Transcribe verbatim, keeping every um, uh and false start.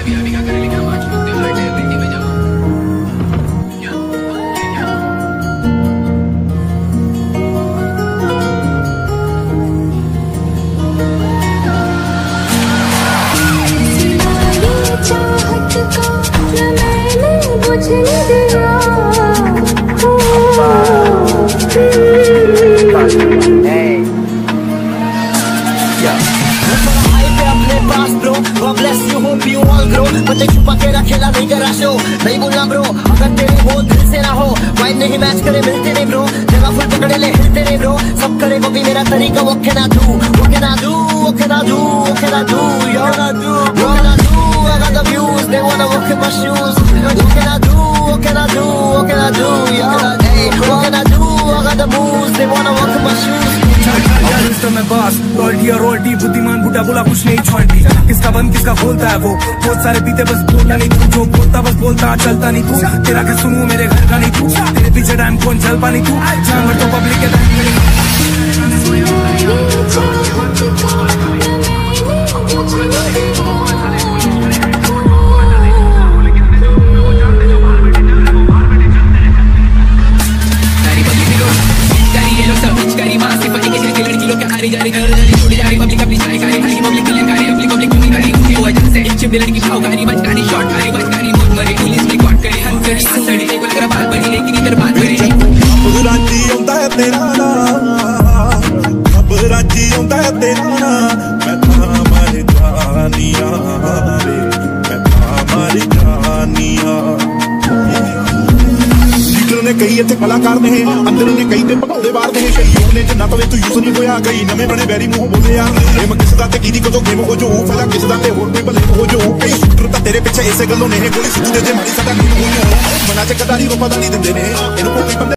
छुपा के रखेला नहीं करा शो नहीं बोलना ब्रो अगर तेरे वो दिल से ना हो वाइब नहीं मैच करे मिलते नहीं ब्रो जगह फुल पकड़े ले हिलते नहीं ब्रो सब करे वो भी मेरा तरीका वो के ना दू वो के ना दू वो के ना दू वो के ना दू yo na do what can I do I got the views they wanna walk in my shoes what can I do what can I do what can I do yo hey what can I do I got the moves they wanna walk in my shoes मैं boss रोल्टी और रोल्टी बुद्धिमान बूढ़ा बोला कुछ नहीं छोड़ती किसका बंद किसका खोलता है वो बहुत सारे पीते बस बोलना नहीं तू जो बोलता बस बोलता चलता नहीं तू तेरा के सुनूं मेरे घर का नहीं तू तेरे पीछे टाइम कौन चल पा नहीं तू जानवर तो पब्लिक के लड़की भाव गाड़ी बचकानी शॉट गाड़ी बचकानी मोड मरे पुलिस में कॉट करे हम करे सड़ी टेबल कर बात बड़ी लेकिन इधर बात करे अब राजी होता है तेरा ना अब राजी होता है तेरा ना मैं था हमारी जानिया रे मैं था हमारी जानिया ने कई इतने कलाकार ने अंदर ने कई ते भगौड़े बाहर ने शहीद ने जन्नत तवे तू यूज नहीं होया कई नਵੇਂ बने बैरी मुंह बोले यार प्रेम किस दा ते कीदी कदों गेम हो जो फला किस दा ते होर कोई भले हो जो कई शूटर ता तेरे पीछे ऐसे गल्लों ने गोली सुੱਟਦੇ ਜੇ ਮਾਰੀ ਸਾਡਾ ਨਹੀਂ ਹੋ ਮਨਾ ਚ ਕਦਾਰੀ ਰੋਪਾ ਦਾ ਨਹੀਂ ਦਿੰਦੇ ਨੇ ਇਹਨੂੰ ਕੋਈ